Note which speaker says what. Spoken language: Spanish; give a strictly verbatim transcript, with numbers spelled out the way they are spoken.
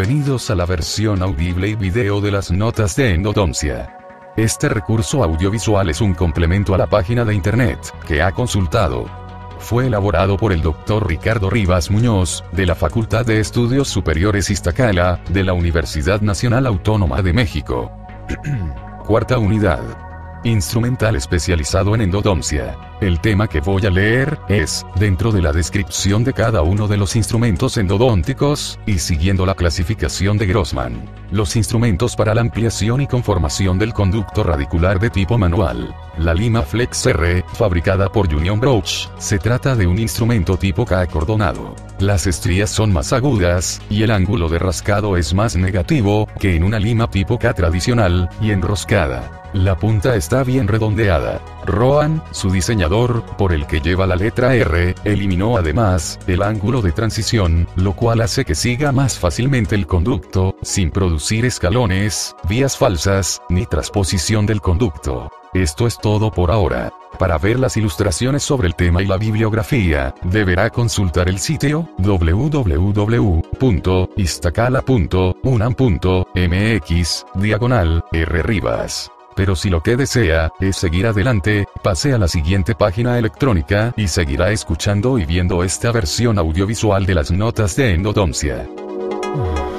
Speaker 1: Bienvenidos a la versión audible y video de las notas de endodoncia. Este recurso audiovisual es un complemento a la página de internet que ha consultado. Fue elaborado por el doctor Ricardo Rivas Muñoz, de la Facultad de Estudios Superiores Iztacala, de la Universidad Nacional Autónoma de México. Cuarta unidad. Instrumental especializado en endodoncia. El tema que voy a leer es, dentro de la descripción de cada uno de los instrumentos endodónticos, y siguiendo la clasificación de Grossman, los instrumentos para la ampliación y conformación del conducto radicular de tipo manual. La lima Flex R, fabricada por Union Broach, se trata de un instrumento tipo K acordonado. Las estrías son más agudas, y el ángulo de rascado es más negativo, que en una lima tipo K tradicional, y enroscada. La punta está bien redondeada. Rowan, su diseñador, por el que lleva la letra R, eliminó además el ángulo de transición, lo cual hace que siga más fácilmente el conducto, sin producir escalones, vías falsas, ni transposición del conducto. Esto es todo por ahora. Para ver las ilustraciones sobre el tema y la bibliografía, deberá consultar el sitio w w w punto iztacala punto unam punto m x diagonal R Rivas. Pero si lo que desea es seguir adelante, pase a la siguiente página electrónica y seguirá escuchando y viendo esta versión audiovisual de las notas de endodoncia.